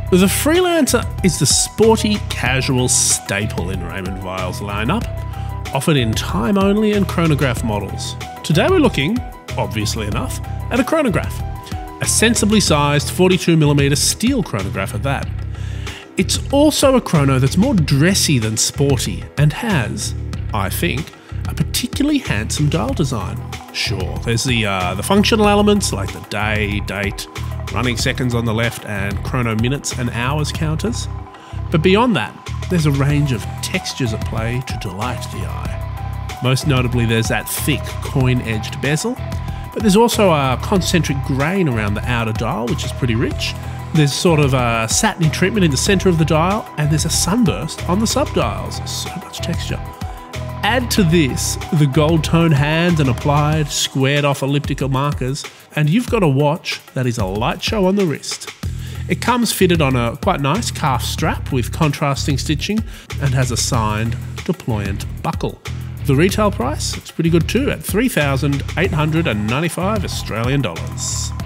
The Freelancer is the sporty, casual staple in Raymond Weil's lineup, offered in time-only and chronograph models. Today we're looking, obviously enough, at a chronograph. A sensibly sized 42mm steel chronograph at that. It's also a chrono that's more dressy than sporty and has, I think, a particularly handsome dial design. Sure, there's the functional elements like the day, date, running seconds on the left and chrono minutes and hours counters. But beyond that, there's a range of textures at play to delight the eye. Most notably, there's that thick coin-edged bezel, but there's also a concentric grain around the outer dial, which is pretty rich. There's sort of a satiny treatment in the centre of the dial, and there's a sunburst on the subdials. So much texture. Add to this the gold tone hands and applied, squared off elliptical markers, and you've got a watch that is a light show on the wrist. It comes fitted on a quite nice calf strap with contrasting stitching and has a signed deployant buckle. The retail price is pretty good too at $3,895 Australian dollars.